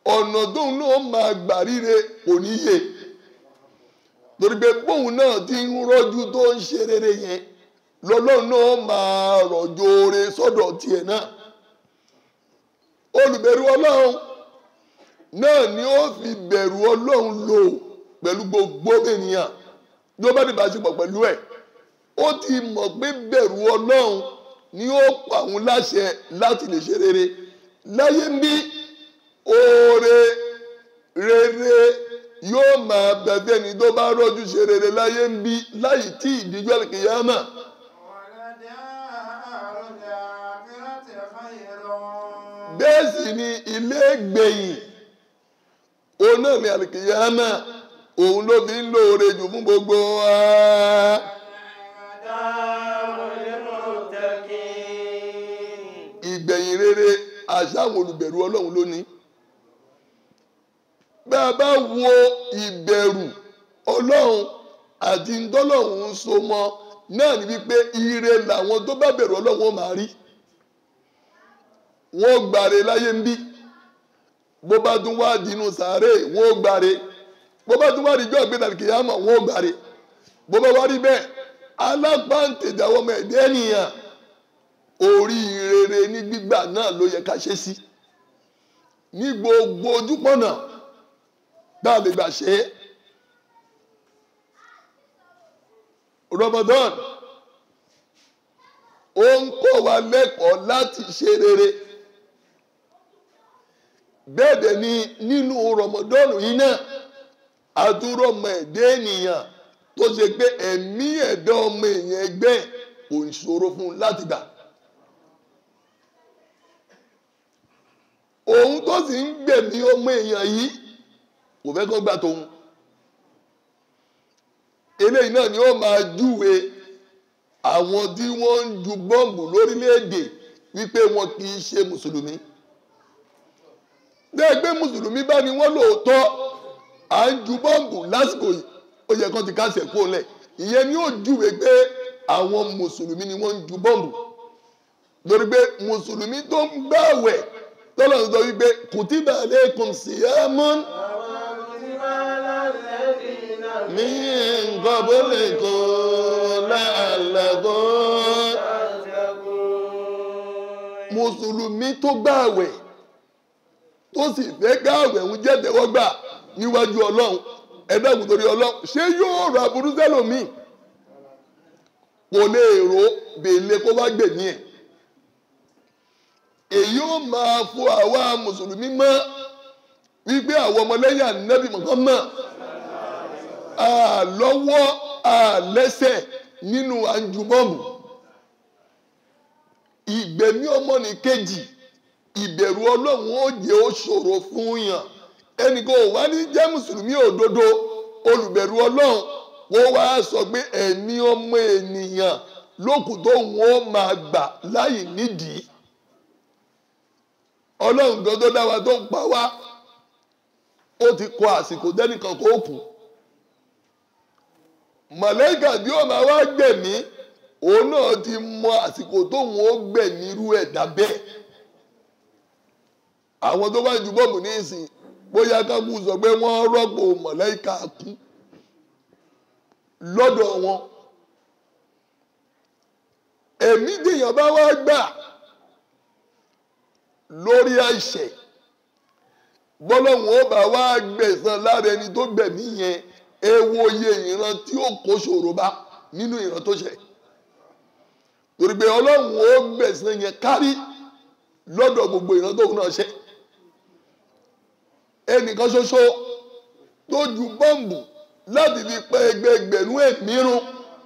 ọ̀nà tóun náà máa gbà ríre kò ní yé torí pé bóun náà ti ń rọ́jú tó ń ṣe rere yẹn lọ́lọ́run náà máa rọ̀jò oore sọ́dọ̀ tiẹ̀ náà olùbẹ̀rù ọlọ́run náà ni ó fi bẹ̀rù ọlọ́run lò pẹ̀lú gbogbo ènìyàn bí ó bá ní ìbáṣepọ̀ pẹ̀lú ẹ̀ ó ti mọ̀ pé bẹ̀rù ọlọ́run ni ó pa òun láṣẹ láti lè ṣe rere láyé ń bí oore rere yóò máa bẹ̀bẹ̀ ni tó bá rọ́jú ṣe rere láyé ń bí láyé tí ìdíjọ́ àlùkìyámà. bẹ́ẹ̀ sì ni ilé gbẹ̀yìn òun náà ni àlùkìyámà òun ló fi ń lóore jù fún gbogbo wa. ìgbẹ̀yìn rere àṣà àwọn olùbẹ̀rù ọlọ́run lónìí. bá a bá wo ìbẹ̀rù ọlọ́run àti ntọ́lọ́run ń so mọ́ náà ni wípé ire làwọn tó bá bẹ̀rù ọlọ́run ó máa rí. wọ́n gbàre láyé ń bí bó bá tún wá dínú sàárè wọ́n gbàre bó bá tún wá rí jọ́ ìgbéra kìyàmọ̀ wọ́n gbàre bó bá wá rí bẹ́ẹ̀ alápáǹtẹ̀dáwọ́ ọmọ ẹ̀dẹ́ ènìyàn oríire ní gbígbà náà ló yẹ ká ṣe sí ní gbogbo ojúpọ̀nà bá a lè gbà ṣe é. Ramadan ó ń kọ́ wa lẹ́kọ̀ọ́ láti ṣe rere bẹ́ẹ̀ dẹ̀ ni nínú Ramadan yìí náà àdúrà ọmọ ẹ̀dẹ́ ènìyàn tó ṣe pé ẹ̀mí ẹ̀dá ọmọ èèyàn ẹgbẹ́ kò ṣòro fún un láti gbà. òun tó sì ń gbẹ̀mí ọmọ èèyàn yìí kò fẹ́ kó gbà tóun. eléyìí náà ni ó máa júwe àwọn tí wọ́n ń ju bọ́ǹbù lórílẹ̀‐èdè wípé wọn kì í ṣe mùsùlùmí. bẹ́ẹ̀ gbé mùsùlùmí bá ní wọ́n lóòótọ́ à ń ju bọ́ǹbù lásìkò yìí ó yẹ kán ti kásẹ̀ kó lẹ̀ ìyẹn ni ó júwe pé àwọn mùsùlùmí ni wọ́n ń ju bọ́ǹbù lórí pé mùsùlùmí tó ń gbààwẹ̀ tọ́lọ̀ ń sọ wípé kùtìbà alaykum siyamun min qablikum la'allakum mùsùlùmí tó gbààwẹ̀ tó sì fẹ́ gbààwẹ̀ ń jẹ́ tẹ́wọ́gbà níwájú ọlọ́run ẹ̀dàgùn torí ọlọ́run ṣé yóò ra burú sẹ́lòmíì kò lè rò bèèlè kó bá gbèmí ẹ̀. èyí ó máa fọ àwa mùsùlùmí mọ́ wípé àwọn ọmọlẹ́yìn ànábì Muhammad àlọ́wọ́ àlẹ́sẹ̀ nínú àǹjùbọ́ọ̀mù ìgbẹ̀mí ọmọnìkejì ìbẹ̀rù ọlọ́run ó jẹ́ ó ṣòro fún yàn ẹnìkan ò wá ní jẹ́ mùsùlùmí òdodo olùbẹ̀rù ọlọ́run wọ́n wá sọ pé ẹ̀mí ọmọ ènìyàn lókùn tó wọ́n máa gbà láì nídìí ọlọ́run gan tó dá wa tó ń pa wá ó ti kọ àsìkò dẹ́nìkan kó kù màláíkà bí ó máa wá gbẹ̀mí òun náà ti mọ àsìkò tó wọ́n gbẹ̀mí irú ẹ̀dá bẹ́ẹ̀ àwọn tó bá ju bọ́ọ̀mù ní ìsìn bóyá kákú sọ pé wọ́n rọ́pò màláíkà kú lọ́dọ̀ wọn ẹ̀mí dèèyàn bá wá gbà lórí àìṣẹ̀ bọ́lọ́hún ó bá wá gbẹ̀san lára ẹni tó gbẹ̀mí yẹn ẹ wo iye ìran tí ó kó ṣòro bá nínú ìran tó ṣẹ̀ torí pé ọlọ́hún ó gbẹ̀san yẹn kárí lọ́dọ̀ gbogbo ìran tóun náà ṣẹ̀ ẹnìkan ṣoṣo tó ju bọ́ǹbù láti fi pa ẹgbẹẹgbẹ̀rún ẹ̀mí run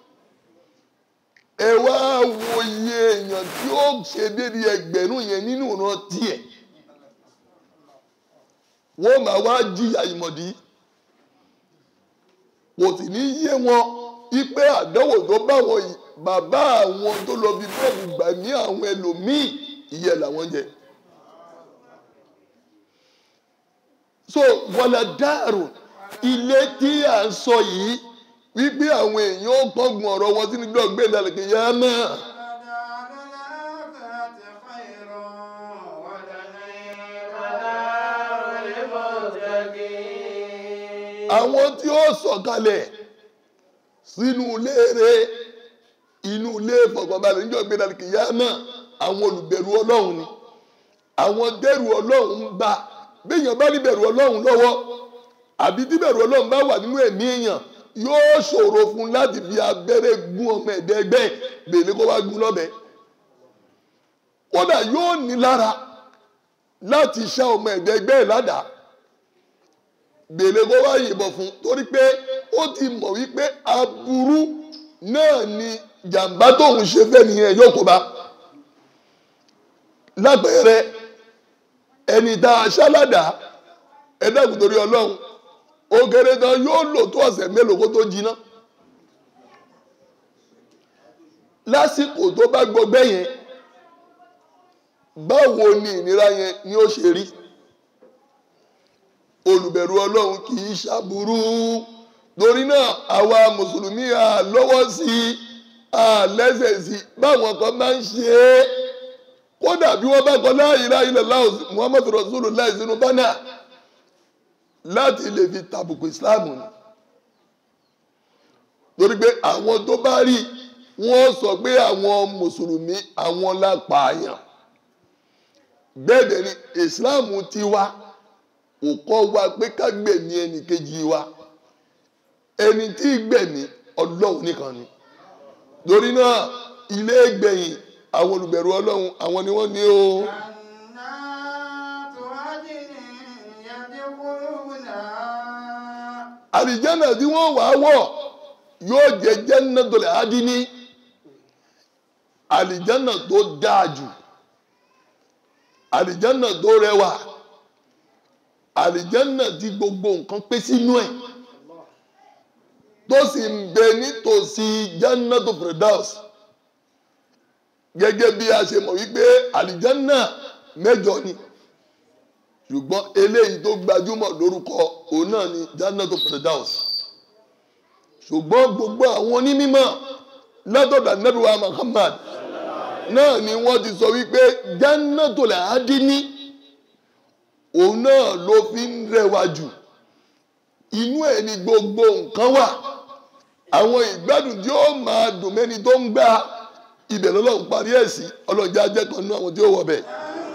ẹ wá wo iye èèyàn tí ó ṣe déédéé ẹgbẹ̀rún yẹn nínú ìran tiẹ̀ wọ́n máa wá jìyà ìmọ̀dí kò sì ní yé wọn wípé àdánwò tó bá wọn bàbá àwọn tó lọ fi bọ́ọ̀bù gbà ní àwọn ẹlòmíì ìyẹn làwọn jẹ. so wàlá dáàrò ilé tí à ń sọ yìí wípé àwọn èèyàn ó gbọ́ngun ọ̀rọ̀ wọn sínú gbọ́ngbé ìdàlẹ̀kẹ̀ yá náà. àwọn tí ó sọ̀kalẹ̀ sínú ilé rẹ̀ inú ilé ìfọ̀kànbalẹ̀ níjọ́ gbéra kìyàmá àwọn olùbẹ̀rù Ọlọ́run ni àwọn dẹ́rù Ọlọ́run ń bá béèyàn bá ní bẹ̀rù Ọlọ́run lọ́wọ́ àbí tí bẹ̀rù Ọlọ́run bá wà nínú ẹ̀mí èèyàn yóò ṣòro fún láti fi abẹ́rẹ́ gún ọmọ ẹ̀dẹ́gbẹ́ bèlè kó wá gún lọ́bẹ kódà yóò ní lára láti ṣá ọmọ ẹ̀dẹ́gbẹ́ ládàá bèlè kó wá yìnbọn fún torí pé ó ti mọ̀ wípé aburú náà ni jàǹbá tóun ṣe fẹ́ nìyẹn yóò kó bá lápẹẹrẹ ẹni tá a ṣáládà ẹ̀dẹ́gùn torí Ọlọ́run ó kéré tán yóò lò tó ọ̀sẹ̀ mélòó kó tó jiná lásìkò tó bá gbọgbẹ́ yẹn báwo ni ìnira yẹn ni ó ṣe rí olùbẹ̀rù Ọlọ́run kì í ṣàbùrú torí náà àwa mùsùlùmí à lọ́wọ́ sí à lẹ́sẹ̀ sí báwọn kan máa ń ṣe é kódà bí wọ́n bá kọ la ilaha illallah Muhammadu Rasulullah sínú bánà láti lè fi tàbùkù Islam ni torí pé àwọn tó bá rí wọ́n sọ pé àwọn mùsùlùmí àwọn lápàáyàn bẹ́ẹ̀ dẹ̀ ni Islam ti wá ó kọ́ wa pé ká gbẹ̀mí ẹnì kejì wa ẹni tí gbẹ̀mí Ọlọ́run nìkan ni torí náà ilé gbẹ̀yìn àwọn olùbẹ̀rù Ọlọ́run àwọn ni wọ́n ní o. àlìjánà tí wọ́n wà wọ̀ yóò jẹ́ jannatul adini àlìjánà tó dáa jù àlìjánà tó rẹwà àlìjánà tí gbogbo nǹkan pé sínú ẹ̀ tó sì ń bẹ nítòsí jannatul firdaus gẹ́gẹ́ bí a ṣe mọ̀ wípé àlìjánà 7 ni ṣùgbọ́n eléyìí tó gbajúmọ̀ lórúkọ òun náà ni jannatul firdaus ṣùgbọ́n gbogbo àwọn onímọ̀ látọ̀dọ̀ Ànábì wa Muhammad náà ni wọ́n ti sọ wípé jannatul adini òun náà ló fi ń rẹwà jù inú ẹ̀ ni gbogbo nǹkan wà àwọn ìgbádùn tí ó máa dùn mẹ́ni tó ń gbà ibẹ̀ lọ́lọ́run parí ẹ̀ sí ọlọ́jà jẹ́ kan nínú àwọn tí ó wọ̀ bẹ̀.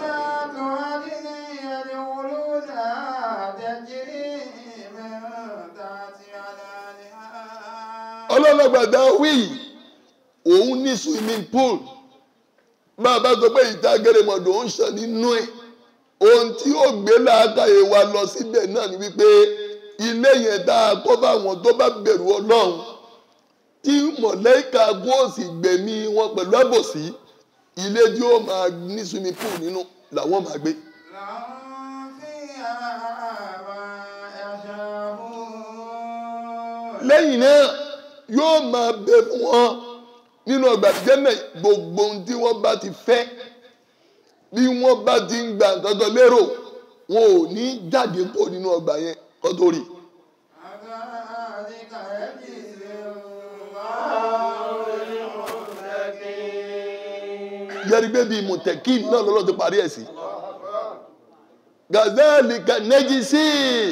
ọlọ́lọ́gbàdá wí òun ní swimming pool bá a bá sọ pé ìta gẹrẹmọdò ń ṣàn nínú ẹ̀ ohun tí ó gbé làákàyè wa lọ síbẹ̀ náà ni wípé ilé yẹn tá a kọ́ fáwọn tó bá bẹ̀rù Ọlọ́run tí mọ̀lẹ́kà gbóòsì gbẹ̀mí wọn pẹ̀lú àbòsí ilé tí ó máa ní swimming pool nínú làwọn máa gbé. lẹ́yìn náà yóò máa bẹ fún wọn nínú ọgbà Jánnà gbogbo ohun tí wọ́n bá ti fẹ́ bí wọ́n bá ti ń gba nǹkan kan lérò wọn ò ní jáde kó nínú ọgbà yẹn kó tó rí. yẹ́rì pé bíi mùtẹ̀kì náà lọ́lọ́ ti parí ẹ̀ sí. gazalika najisi.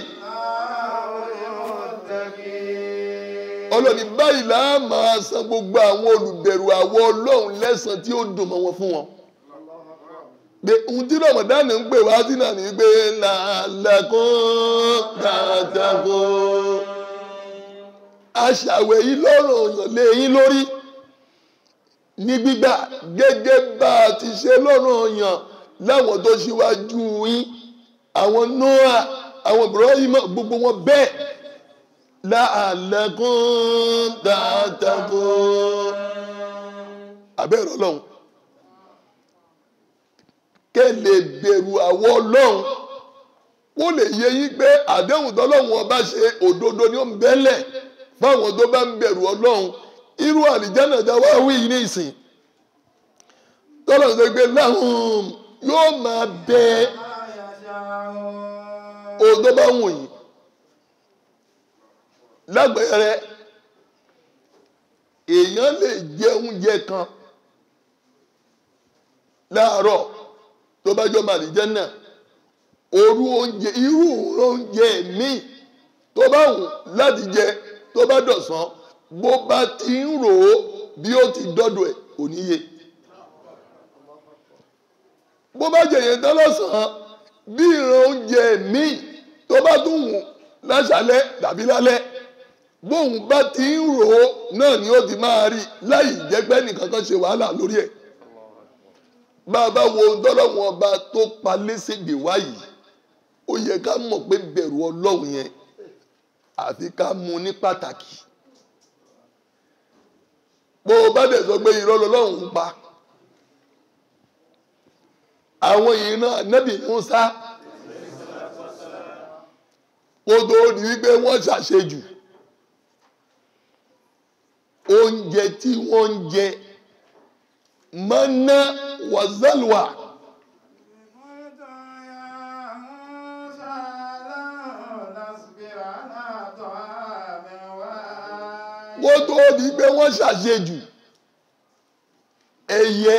ọlọ́ni báyìí là á máa san gbogbo àwọn olùbẹ̀rù àwọn Ọlọ́run lẹ́san tí ó dùn mọ́ wọn fún wọn. pé ohun tí Ramadan ń pè wá sí náà ní pé làálàkún tààtàkún aṣàwẹ̀ yìí lọ́rọ̀ ọ̀yàn lé yín lórí ní gbígbà gẹ́gẹ́ bá a ti ṣe lọ́rọ̀ ọ̀yàn láwọn tó ṣíwájú yín àwọn Noah àwọn Ibrahim gbogbo wọn bẹ́ẹ̀ làálàkún tààtàkún abẹ́rẹ́ Ọlọ́run kẹ́ lè bẹ̀rù àwọn Ọlọ́run ó lè yé yín pé àdéhùn tọ́lọ́run ọba ṣe òdodo ni ó ń bẹ́lẹ̀ fáwọn tó bá ń bẹ̀rù Ọlọ́run irú àlìjánà tá wá wí ní ìsìn tọ́lọ́run sọ pé láhùn yóò máa bẹ ohun tó bá wù yín lágbẹ̀rẹ̀ èèyàn lè jẹ oúnjẹ kan láàárọ̀ tó bá jọ màlìjánà irú oúnjẹ míì tó bá wù láti jẹ tó bá dọ̀sán bó bá ti ń rò ó bí ó ti dọ́dọ̀ ẹ̀ kò níye. Bó bá jẹ yẹn tán lọ́sàn-án bí ìran oúnjẹ míì tó bá tún wù láṣálẹ́ tàbí lálẹ́ bóun bá ti ń rò ó náà ni ó ti máa rí láì jẹ́ pé nìkan kan ṣe wàhálà lórí ẹ̀. Bá a bá wo dọ́lọ́wọ́n ọba tó pa léṣègbè wá yìí ó yẹ ká mọ̀ pé bẹ̀rù Ọlọ́run yẹn àfi ká mú ní pàtàkì. Bó o bá dẹ̀ sọ pé irọ́ lọ́lọ́run ń pa àwọn ìran Ànábì Mùsá kó tó di wípé wọ́n ṣàṣejù oúnjẹ tí wọ́n ń jẹ mọ́nà wàzálùwà. Kó tó di pé wọ́n ṣàṣejù ẹyẹ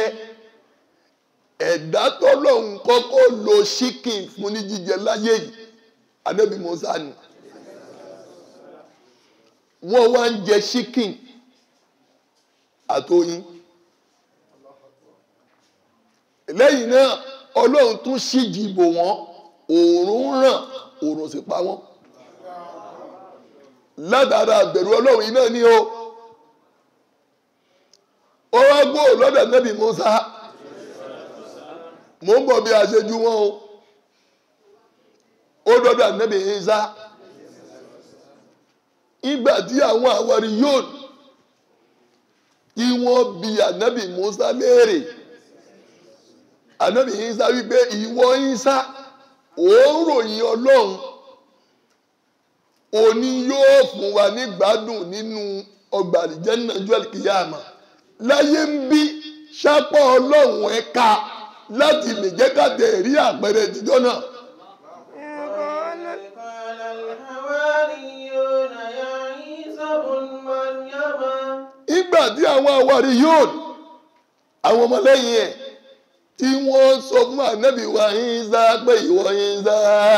ẹ̀dá tọ́lọ́hun kọ́kọ́ lo ṣíkìn fún ní jíjẹ láyé yìí Ànábì Mùsá ni. Wọ́n wá ń jẹ ṣíkìn àtòyìn. Lẹ́yìn náà Ọlọ́run tún ṣíji bò wọ́n òòrùn ràn òòrùn sì pa wọ́n. Látara bẹ̀rù Ọlọ́run yìí náà ni ó wá gbọ́ lọ́dọ̀ Ànábì Mùsá. Mo ń bọ̀ bí a ṣe ju wọn o. Ó dọ́dọ̀ Ànábì Ìsá. Ìgbà tí àwọn àwárí yóò tí wọ́n bi Ànábì Mùsá léèrè. Ànábì Ìsá wípé ìwọ Ìsá ó ń ròyìn Ọlọ́run òní yóò fún wa ní gbádùn nínú ọgbà àlìjẹ́nnà ọjọ́ àlìkìyámà láyé ń bí sápá Ọlọ́run ẹ̀ka láti lè jẹ́ ká tẹ̀ rí àpẹẹrẹ ìtijọ́ náà. Ìgbà tí àwọn àwárí yóò àwọn ọmọlẹ́yìn ẹ̀ tí wọ́n sọ fún Ànábì wa Ìsá pé ìwọ Ìsá.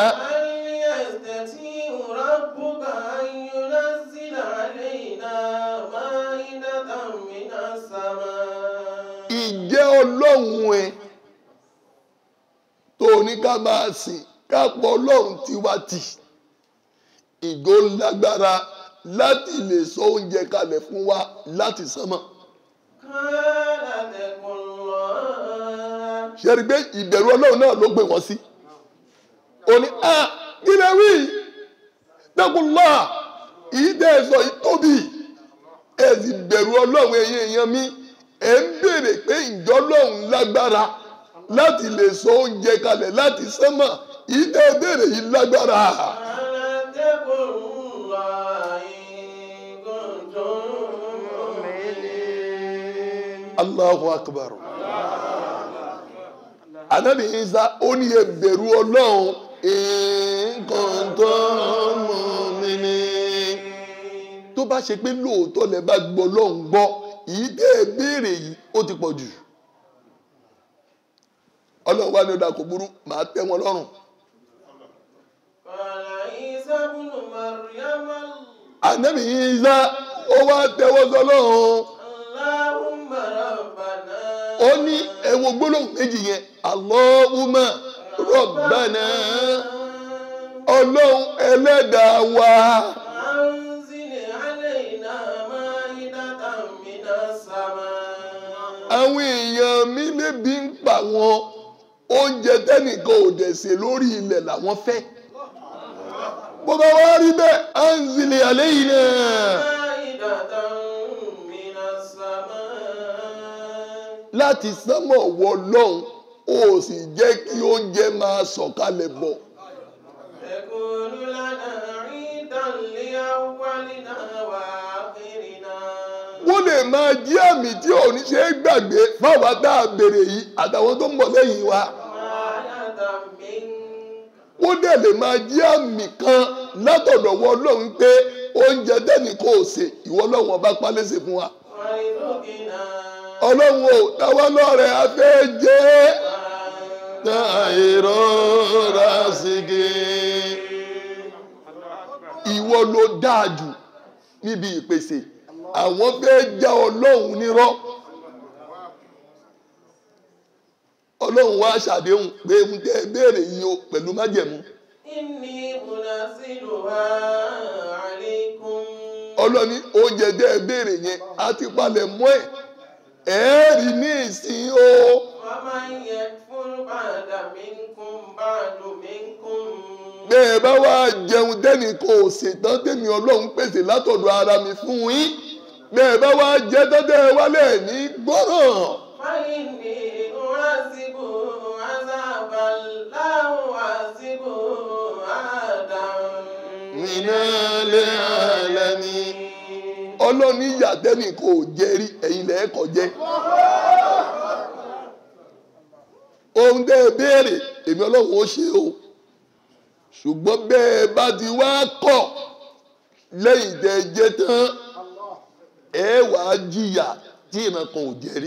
Ìjẹ́ Ọlọ́run ẹ tó ní ká máa sìn ká pọ̀ Ọlọ́run tiwa tì ìgò lágbára láti lè sọ oúnjẹ kalẹ̀ fún wa láti sánmọ̀. Ṣé rí pé ìbẹ̀rù Ọlọ́run náà ló gbé wọn sí? Ó ní ilẹ̀ wí dẹ́kunlá ìdẹ́ ẹ̀sọ́ ìtóbi ẹ̀ sì bẹ̀rù Ọlọ́run ẹ̀yin èèyàn mi ẹ̀ ń béèrè pé ìjọ Ọlọ́run lágbára láti lè sọ oúnjẹ kalẹ̀ láti sánmọ̀ ìdẹ́ béèrè yìí lágbára. Allahu akbar. Ànábì Ìsá ó ní ẹ bẹ̀rù Ọlọ́run nǹkan tó mọ̀ mí ni. Tó bá ṣe pé lóòótọ́ lẹ bá gbọ́ Ọlọ́run gbọ́ yìí dé béèrè yìí ó ti pọ̀ jù. Ọlọ́run wá ní ọ̀dà kò burú màá tẹ́ wọn lọ́rùn. Ànábì Ìsá ó wá tẹ́wọ́ sọ́lọ́run. Ó ní ẹ wo gbólóhùn méjì yẹn Allahumma Rabbana Ọlọ́run ẹlẹ́dàá wa. Àwọn èèyàn mi lébi ń pa wọn oúnjẹ tẹ́nìkan ò dẹ̀ ṣe lórí ilẹ̀ làwọn fẹ́. Bó bá wá rí bẹ́ẹ̀ anzili alayna. Láti sánmọ̀ wọ Ọlọ́run ó sì jẹ́ kí oúnjẹ máa sọ̀kalẹ̀ bọ̀. Wọ́n lè máa jí àmì tí ò ní ṣe é gbàgbé fáwọn tá a béèrè yìí àtàwọn tó ń bọ̀ lẹ́yìn wa. Wọ́n dẹ̀ lè máa jí àmì kan látọ̀dọ̀ wọ Ọlọ́run pé oúnjẹ tẹ́nì kò ṣe ìwọ Ọlọ́run ọba pálẹ́sẹ̀ fún wa. Ọlọ́run ò táwa lọ́rẹ̀ afẹ́ jẹ́ táyìrò rásìkì. Ìwọ ló dáa jù níbi ìpèsè. Àwọn fẹ́ já Ọlọ́run nírọ́. Ọlọ́run wá ṣàdéhùn pé ń tẹ́ béèrè yìí o pẹ̀lú májẹ̀mú. Inni munasiluha alaykum. Ọlọ́run ní oúnjẹ tẹ́ béèrè yẹn á ti palẹ̀ mọ́ ẹ̀ rí ní ìsìn o. Faman yakfur ba'da minkum ba'du minkum. Bẹ́ẹ̀ bá wá jẹun tẹ́nìkan ò ṣètàn tèmi Ọlọ́run pèsè látọ̀dọ̀ ara mi fún yín. Bẹ́ẹ̀ bá wá jẹ́ tọ́tẹ́ wálé ní gbọ́ràn. Fa'inni u'azibu 'azaban la u'azibu ahadan minal alamin. Ọlọ́run ní ìyà tẹ́nìkan ò jẹ rí ẹ̀yin lẹ́ẹ̀kọ́ jẹ́. Ohun tẹ́ ẹ béèrè èmi Ọlọ́run ó ṣe o. Ṣùgbọ́n bẹ́ẹ̀ bá ti wá kọ̀ lẹ́yìn tẹ́ ẹ jẹ tán ẹ wàá jìyà tí ìran kan ò jẹ rí.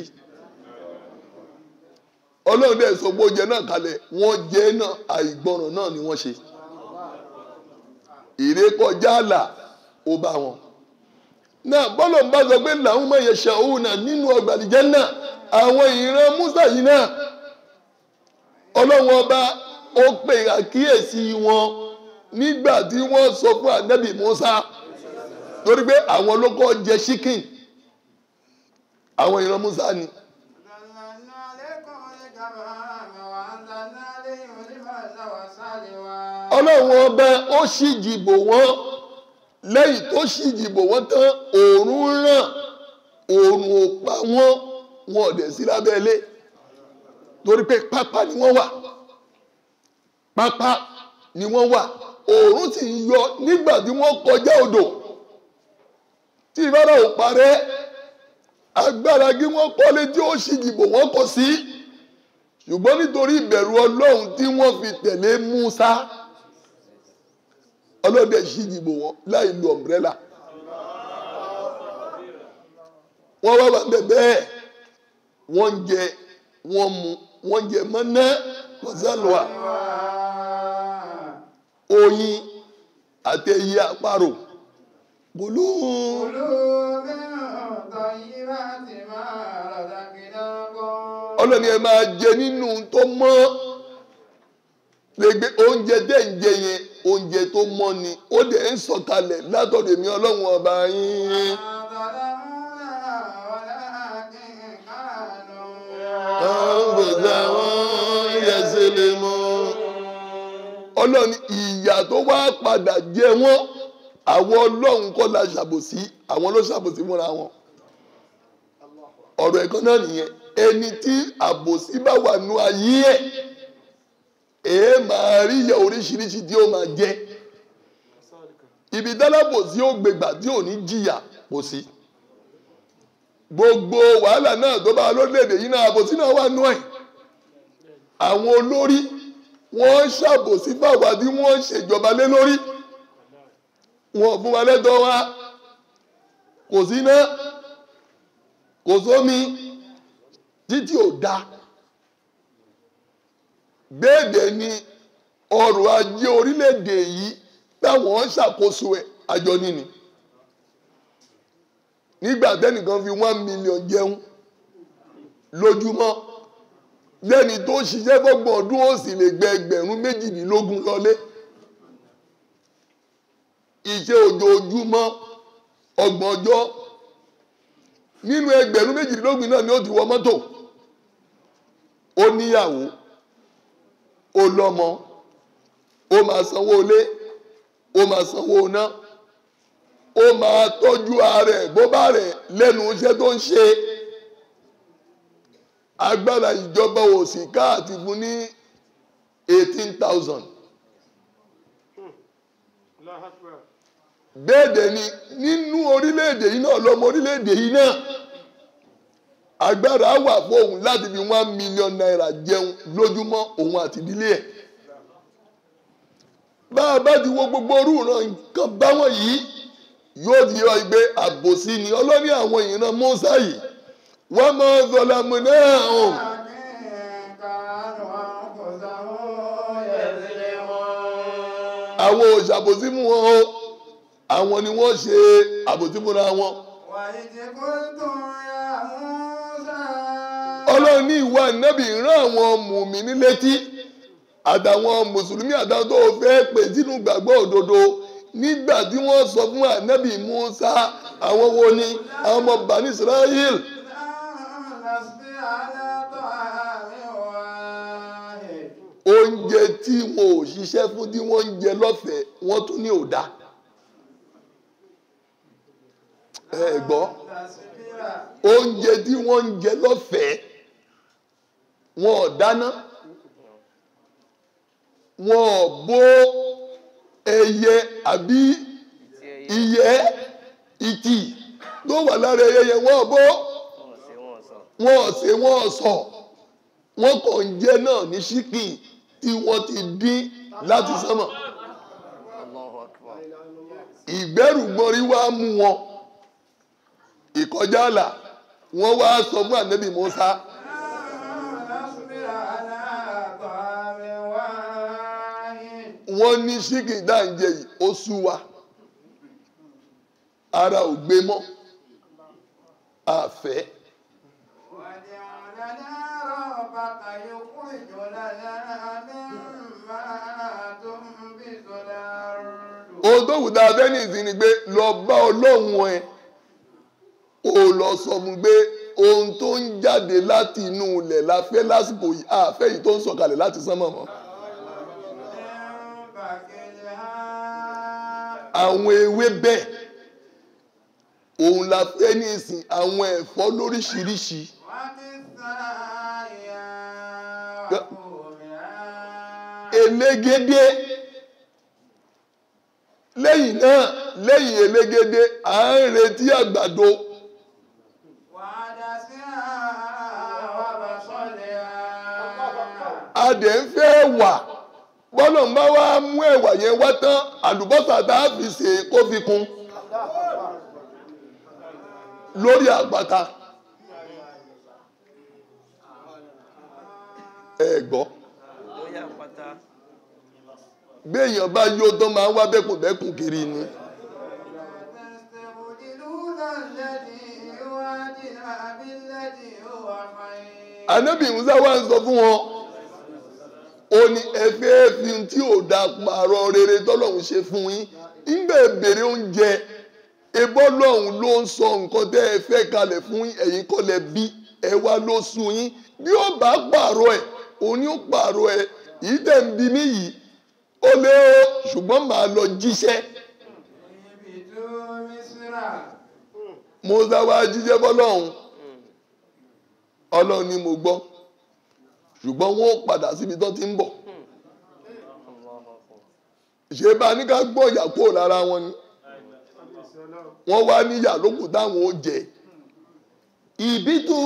Ọlọ́run dẹ̀ sọ pé oúnjẹ náà kalẹ̀ wọ́n jẹ náà àìgbọràn náà ni wọ́n ṣe. Ìrékọjá àlà ó bá wọn. Náà bọ́lọ̀ ń bá sọ pé làwọn máa yẹ ṣàhùn náà nínú ọgbà àlìjánnà àwọn ìran Músà yìí náà Ọlọ́run ọba ó pè àkíyèsí wọn nígbà tí wọ́n sọ fún ànábì Músà torí pé àwọn ló kọ́ jẹ chicken àwọn ìran Músà ni. Ọlọ́run ọba ó ṣíjìbò wọn lẹ́yìn tó ṣíjìbò wọn tán òòrùn ràn òòrùn ò pa wọn ò dẹ̀ sí lábẹ́lé torí pé pápá ni wọ́n wà pápá ni wọ́n wà òòrùn sì ń yọ nígbà tí wọ́n kọjá odò tí ìbára ò parẹ́ agbára kí wọ́n kọ́lé tí ó ṣíjìbò wọn kọ sí ṣùgbọ́n nítorí ìbẹ̀rù Ọlọ́run tí wọ́n fi tẹ̀lé Músà Ọlọ́dẹ ṣíjìbò wọn láì lo umbrella wọ́n wá wà bẹ́ẹ̀ wọ́n ń jẹ wọ́n mu wọ́n jẹ mọ́ná wọ́sálùwà oyin àti ẹyẹ àparò bùlù. Ọlọ́ni ẹ máa jẹ nínú tó mọ́ lẹ́gbẹ́ oúnjẹ tẹ́ ń jẹ yẹn oúnjẹ tó mọ́ ni ó dẹ̀ ń sọ̀kalẹ̀ látọ̀dọ̀ èmi Ọlọ́run ọba yín. Ọlọ́run ìyà tó wá padà jẹ wọ́n àwọn Ọlọ́run kọ́ la ṣàbòsí àwọn ló ṣàbòsí fúnra wọn. Ọ̀rọ̀ ẹ̀kan náà nìyẹn ẹni tí àbòsí bá wà nú ayé ẹ̀ máa rí ìyà oríṣiríṣi tí ó máa jẹ. Ibi dálábòsí ó gbégbà tí ò ní jìyà kò sí. Gbogbo wàhálà náà tó bá lórílẹ̀-èdè yìí náà àbòsí náà wà nú ẹ̀. Àwọn olórí wọ́n ṣàbòsí fáwa tí wọ́n ṣèjọba lé lórí. Wọ́n fún wa lẹ́tọ̀ọ́ wa kò sí iná kò sómi títí ò dá. Bẹ́ẹ̀dẹ̀ ni ọrọ̀ ajé orílẹ̀-èdè yìí táwọn ṣàkóso ẹ̀ àjọ níní. Nígbà tẹ́nìkan fi 1 million jẹun lójúmọ́ lẹ́ni tó ṣiṣẹ́ fọ́gbọ̀n ọdún ó sì lè gbẹ ẹgbẹ̀rún 22 lọlé. Iṣẹ́ ojoojúmọ́ 30 ọjọ́ nínú ẹgbẹ̀rún 22 náà ni ó ti wọ mọ́tò ó níyàwó ó lọ́mọ ó máa sanwó ilé ó máa sanwó iná ó máa tọ́jú ara ẹ̀ bó bá rẹ̀ lẹ́nu iṣẹ́ tó ń ṣe. Agbára ìjọba òsì káàtì fún ní 18,000. Bẹ́ẹ̀dẹ̀ ni nínú orílẹ̀-èdè yìí náà lọ́mọ orílẹ̀-èdè yìí náà agbára wà fún òun láti fi 1 million naira jẹun lójúmọ́ òun àti ìdílé ẹ̀. Bá a bá ti wo gbogbo orú ìran nǹkan báwọn yìí yóò di ọ ìgbé àbòsí ni ọlọ́ní àwọn ìran Mùsá yìí wọ́n máa ń zọlá mu náà hàn. àwọn ò ṣàbòsí fún wọn o àwọn ni wọ́n ṣe àbòsí fúnra wọn. Ọlọ́run ní ìwà Ànábì rán àwọn mùmínì létí àtàwọn mùsùlùmí àtàwọn tó fẹ́ pè sínú gbàgbọ́ òdodo nígbà tí wọ́n sọ fún Ànábì Mùsá àwọn wo ni àwọn ọmọ Bani Israel. Oúnjẹ tí wọn ò ṣiṣẹ́ fún tí wọ́n ń jẹ lọ́fẹ̀ẹ́ wọ́n tún ní òdá. Ẹ gbọ́ oúnjẹ tí wọ́n ń jẹ lọ́fẹ̀ẹ́ wọn ò dáná wọn ò bó ẹyẹ àbí ìyẹ́ ìtì tó wà lára ẹyẹ yẹn wọn ò bó wọn ò ṣe wọn ò sọ wọn kàn ń jẹ náà ní ṣíkìn tí wọ́n ti dín láti sánmọ̀. Ìgbẹ́rùgbọ́nrí wá mú wọn ìkọjá àlà wọ́n wá sọ fún Ànábì Mùsá. Wọ́n ní ṣíkì dáǹjẹ yìí ó sú wa ara ò gbé mọ́ àfẹ́. Ohun tó wù dáa bẹ́ẹ̀ ní ìsìn ni pé lọ bá Ọlọ́run ẹ ó lọ sọ fún pé ohun tó ń jáde láti inú ilẹ̀ la fẹ́ lásìkò yìí àfẹ́ yìí tó ń sọ̀kalẹ̀ láti sánmọ̀ mọ́. Àwọn ewé bẹ́ẹ̀ òun la fẹ́ ní ìsìn àwọn ẹ̀fọ́ lóríṣiríṣi. Elégédé lẹ́yìn náà lẹ́yìn elégédé à ń retí àgbàdo. A dẹ̀ ń fẹ́ ẹ̀wà bọ́lọ̀ ń bá wá mú ẹ̀wà yẹn wá tán àlùbọ́sà tá a fi ṣe kó fi kún lórí àpáta. Ẹ gbọ́ béèyàn bá yó tán máa ń wá bẹ́kùnbẹ́kùn kiri ni. Ànábì Mùsá wá ń sọ fún wọn ó ní ẹ fẹ́ fi tí ò da pààrọ̀ rere tọ́lọ́hún ṣe fún yín ńgbẹ́ bèrè oúnjẹ ebọ́lọ́hún ló ń sọ nǹkan tẹ́ ẹ fẹ́ kalẹ̀ fún yín ẹ̀yin kọ́ lẹ bí ẹ wá ló sùn yín bí ó bá pààrọ̀ ẹ̀ òun ni ó pààrọ̀ ẹ̀ yìí tẹ̀ ń bi mí yìí ó lé o ṣùgbọ́n màá lọ jíṣẹ́. Mùsá wá jíṣẹ́ bọ́lọ́hún Ọlọ́run ni mo gbọ́ ṣùgbọ́n wọ́n padà síbi tó ti ń bọ̀. Ṣé bá ní ká gbọ́ ìyà kúrò lára wọn ni wọ́n wá níyà lókùn táwọn ó jẹ. Ìbítú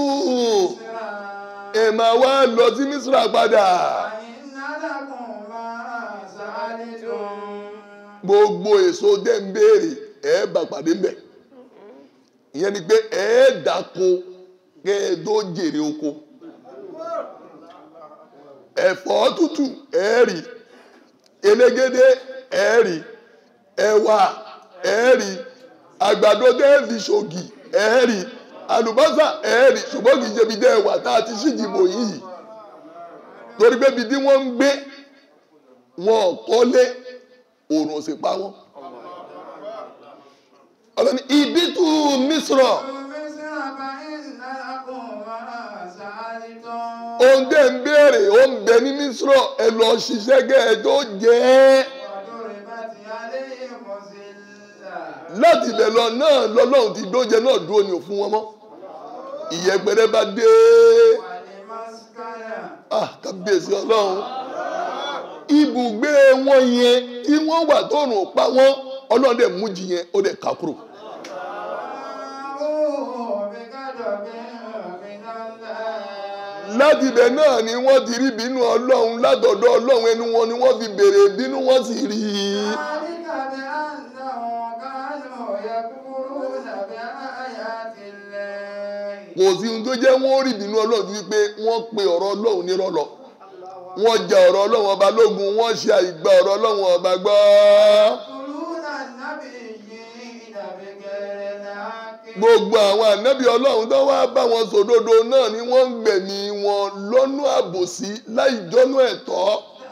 ẹ̀ máa wá lọ sí Mísírà padà. Gbogbo èso dẹ́ ń béèrè ẹ̀ bá pàdé mbẹ̀. Ìyẹn ni pé ẹ̀ dáko kẹ́ ẹ tó jèrè oko. Ẹ̀fọ́ tútù ẹ̀ẹ́rì elégédé ẹ̀ẹ́rì ẹ̀wà ẹ̀ẹ́rì àgbàdo dẹ́ẹ̀fì ṣògì ẹ̀ẹ́rì àlùbọ́sà ẹ̀ẹ́rì ṣùgbọ́n kì í ṣe ibi dẹ́ ẹ̀wà tá a ti ṣíjìbò yìí torí pé ibi tí wọ́n ń gbé wọn kọ́lé òrùn ò sì pa wọ́n. Ọlọ́ni ìbítú Mísírà ohun tẹ́ ń béèrè ó ń bẹ ní Mísírà ẹ lọ ṣiṣẹ́ gẹ́ ẹ tó jẹ́ ẹ́. Láti ibẹ̀ lọ náà lọ́lọ́run ti dóúnjẹ náà dúró ni ò fún wọn mọ́. Ìyẹ̀pẹ̀rẹ̀ bá dé kábíyèsí Ọlọ́run ibùgbé wọn yẹn tí wọ́n wà tóòrùn pa wọ́n Ọlọ́run dẹ̀ mú jí yẹn ó dẹ̀ ká kúrò. Láti ibẹ̀ náà ni wọ́n ti rí bínú Ọlọ́run látọ̀dọ̀ Ọlọ́run ẹnu wọn ni wọ́n fi béèrè bínú wọ́n sì rí i. Kò sí ohun tó jẹ́ wọ́n rí bínú Ọlọ́run wípé wọ́n pe ọ̀rọ̀ Ọlọ́run nírọ́ lọ wọ́n jẹ ọ̀rọ̀ Ọlọ́run ọba lógun, wọ́n ṣe àìgbà ọ̀rọ̀ Ọlọ́run ọba gbọ́. Gbogbo àwọn ànábì Ọlọ́run tó wá bá wọn sòdodo náà ni wọ́n ń gbẹ̀mí wọn lọ́nà àbòsí láì jọ́nú ẹ̀tọ́.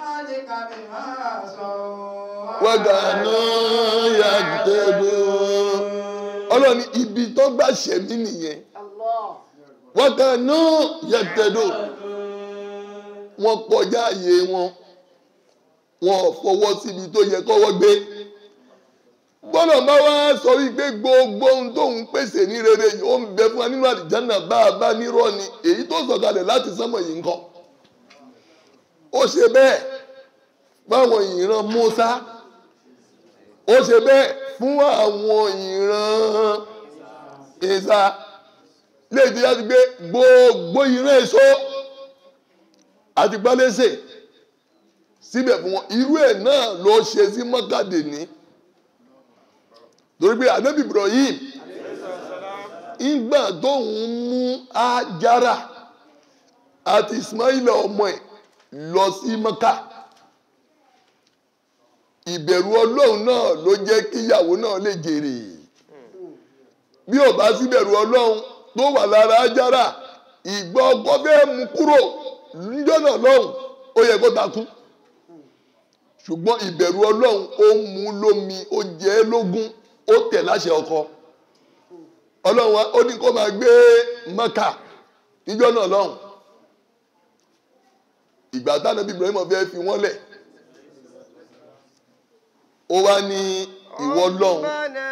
Wàgànà yàtẹ̀dọ̀. Ọlọ́run ní ibi tó gbà ṣẹ̀mí nìyẹn. Wàgànà yàtẹ̀dọ̀. Wọ́n kọjá àyè wọn, wọn ò fọwọ́ síbi tó yẹ kọ́wọ́ gbé. Bọ́lá bá wá sọ wípé gbogbo ohun tóun pèsè ní rere yìí ó ń bẹ fún wa nínú àlìjánà bá a bá nírọ́ ni èyí tó sọ̀kalẹ̀ láti sánmọ̀ yìí ń kọ́. Ó ṣe bẹ́ẹ̀ fáwọn ìran Mùsá, ó ṣe bẹ́ẹ̀ fún àwọn ìran Ìsá, léèdè láti gbé gbogbo ìran èso àti gbálẹ́sẹ̀ síbẹ̀ fún wọn. Irú ẹ̀ náà ló ṣe sí mọ́kàdé ní. Torí pé ànábì Ibrahim ìgbà tóun mú Ájára àti Ismaila ọmọ ẹ̀ lọ sí Mọ́kà, ìbẹ̀rù Ọlọ́run náà ló jẹ́ kíyàwó náà lè jèrè. Bí ò bá síbẹ̀rù Ọlọ́run tó wà lára Ájára, ìgbà ọkọ fẹ́ mú kúrò níjọ́ náà lọ́hùn ó yẹ kó takú. Ṣùgbọ́n ìbẹ̀rù Ọlọ́run ó mú lómi, ó jẹ́ lógún, ó tẹ̀ láṣẹ ọkọ. Ọlọ́run ó ní kó máa gbé Mọ́kà níjọ́ náà lọ́hùn. Ìgbà táwọn ẹbí Ibrahim fẹ́ fi wọ́n lẹ̀, ó wá ní ìwọ Ọlọ́run. Rabbana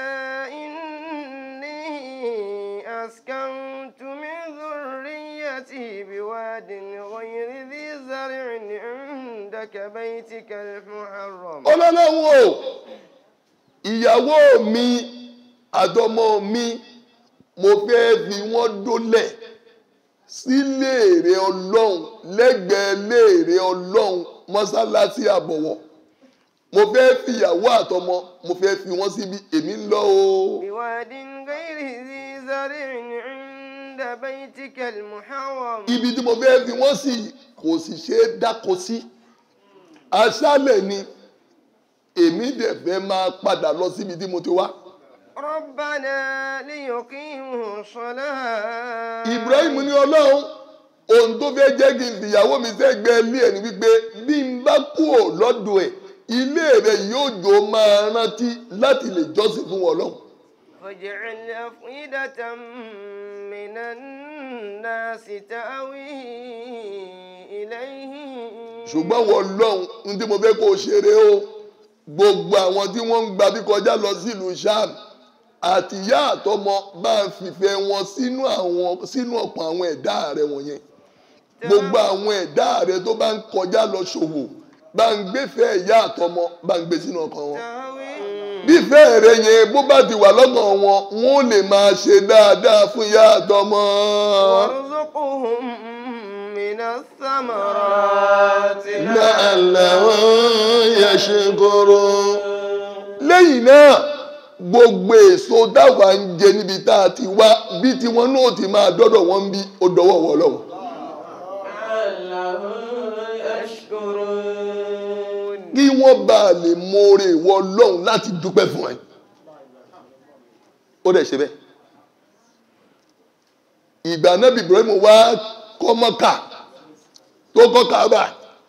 inni askantu min dhurriyyati biwadin ghayri dhi zar'in 'indaka baytikal muharram. Ọlọ́run o, ìyàwó mi àtọmọ mi mo fẹ́ fi wọ́n dólẹ̀ sí léèrè Ọlọ́run, lẹ́gbẹ̀ẹ́ léèrè Ọlọ́run, mọ́sálásí àbọ̀wọ̀. Mo fẹ́ fi ìyàwó àtọmọ mo fẹ́ fi wọ́n síbi, èmi ń lọ o. Biwadin ghayri dhi zar'in 'inda baytikal muharram. Ibi tí mo fẹ́ fi wọ́n sí kò sì ṣe é dáko sí, aṣálẹ̀ ni. Èmi dẹ̀ fẹ́ máa padà lọ síbi tí mo ti wá. Rabbana liyuqimu salat. Ibrahim ní Ọlọ́run, ohun tó fẹ́ jẹ́ kí n fìyàwó mi sẹ́gbẹ́ ilé ẹ̀ ni wípé bí n bá kúrò lọ́dọ̀ ẹ̀, ilé rẹ̀ yóò jọ máa rántí láti lè jọ́sìn fún Ọlọ́run. Faj'al af'idatan minan nasi ta'wi ilayhi. Ṣùgbọ́n wọ Ọlọ́run, ní tí mo fẹ́ kó o ṣeré o, gbogbo àwọn tí wọ́n ń gba bí kọjá lọ sílùú Ṣáàm àti ìyá àtọmọ bá ń fìfẹ́ wọn sínú ọ̀pọ̀ àwọn ẹ̀dá rẹ̀ wọ̀nyẹn. Gbogbo àwọn ẹ̀dá rẹ̀ tó bá ń kọjá lọ ṣòwò bá ń gbéfẹ́ ìyá àtọmọ bá ń gbé sínú ọkàn wọn. Bífẹ́ rẹ̀ yẹn bó bá ti wà lọ́kàn wọn, wọ́n lè máa ṣe dáadáa fún ìyá àtọmọ. Warzuqhum minas samarati la'allahum yashkurun. Lẹ́yìn náà, gbogbo èso dáwà ń jẹ níbi tá a ti wá, bí tiwọn náà ti máa dọ́dọ̀ wọn bí ó dọwọ́ wọ lọ́wọ́. Kí wọ́n bá lè mọ̀ọ́rẹ́ ìwọ Ọlọ́run láti dúpẹ́ fún ẹ. Ó dẹ̀ ṣe bẹ́ẹ̀. Ìgbà náà bí Ibrahim wá kọ́ Mọ́kà tó kọ́ Káàbà,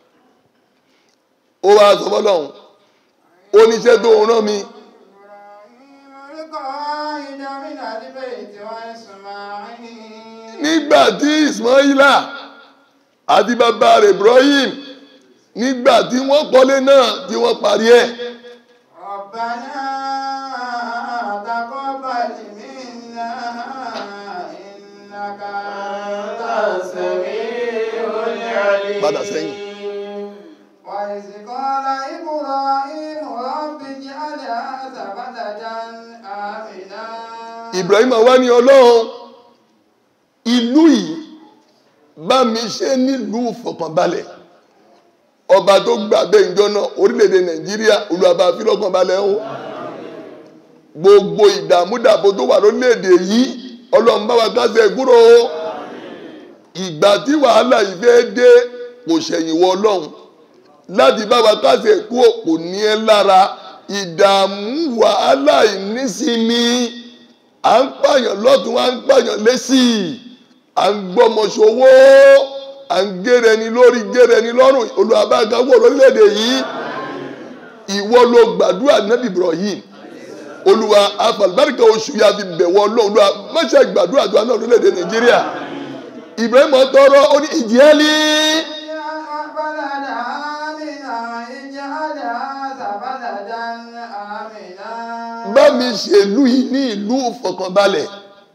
ó wá sọ fọ́lọ́run, oníṣẹ́ tó rán mi. Nígbà tí Ismaila àti bàbá rẹ̀ Ibrahim, nígbà tí wọ́n kọ́lé náà tí wọ́n parí ẹ̀. Rabbana taqabbal minna innaka antas sami'ul 'alim. Padà sẹ́yìn. Wa idh qala Ibrahim rabbi ij'al hadha baladan aminan. Ibrahim wá ní Ọlọ́run, ìlú yìí bá mi ṣe nílùú fọkànbalẹ̀. Ọba tó gbà bẹ́ẹ̀ ìjọ náà orílẹ̀-èdè Nàìjíríà, olùwàbá fílọ́kànbalẹ̀ ń. Gbogbo ìdààmúdàbò tó wà lórílẹ̀-èdè yìí, Ọlọ́run bá wa kásẹ̀ kúrò. Ìgbà tí wàhálà yìí fẹ́ dé, kò ṣẹ̀yìn wọ ọlọ́run láti bá wa kásẹ̀ kú kò ní ẹ lára ìdààmú wàhálà ìnísinmi à ń pààyàn lọ́tún à ń pààyàn lẹ́sì à ń gbọ́mọṣowó à ń gére ni lórí gére ni lọ́rùn olùwàbáńgáwó lórílẹ̀‐èdè yìí ìwọ ló gbàdúrà nábì Ibrahim olúwa afàlùbáríkà oṣù yà fi bẹ̀wọ̀ ọlọ́run olúwa mọ́ṣẹ́ gbàdúrà tó wà náà lórílẹ̀‐èdè Nàìjíríà Ibrahim tọrọ ó ní ìjẹ́lí. bá mi ṣèlú yìí ní ìlú ìfọ̀kànbalẹ̀.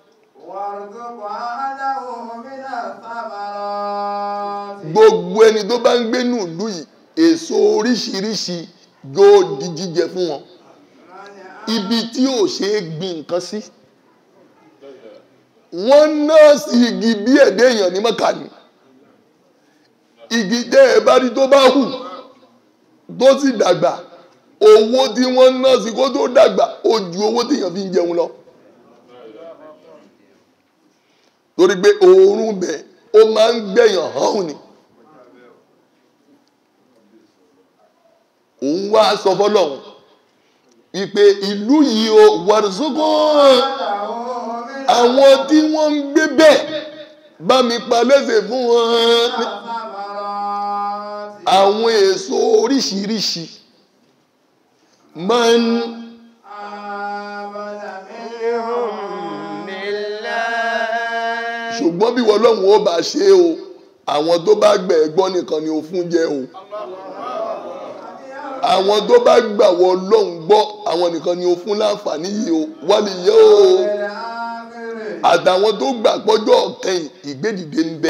gbogbo ẹni tó bá ń gbé ní ìlú yìí èso oríṣiríṣi yóò di jíjẹ fún wọn ibi tí ò ṣe é gbin nǹkan sí wọ́n nọ́ọ̀sì igi bí ẹ̀dẹ́ èèyàn ní Mẹ́kà ni igi tẹ́ ẹ bá rí tó bá hù tó sì dàgbà owó tí wọ́n nọ́ọ̀sì kó tó dàgbà ó ju owó tí èèyàn fi ń jẹun lọ torí pé òórùn bẹ̀ ó máa ń gbẹ̀yàn hàn ni òun wá sọ fọ́lọ́run wípé ìlú yìí ó wàrúsùkún àwọn tí wọ́n ń gbé bẹ́ẹ̀ bá mi pa lẹ́sẹ̀ fún wọn àwọn èso oríṣiríṣi máa ń ṣùgbọ́n bí wọ́n lọ́hùn ó bá ṣe o àwọn tó bá gbẹ̀ gbọ́ nìkan ni ó fún jẹ o àwọn tó bá gbà wọ́ lọ́hùn gbọ́ àwọn nìkan ni ó fún láǹfààní yìí o wálé yẹ o àtàwọn tó gbà pọ́jọ́ kẹ́yìn ìgbédìde ń bẹ.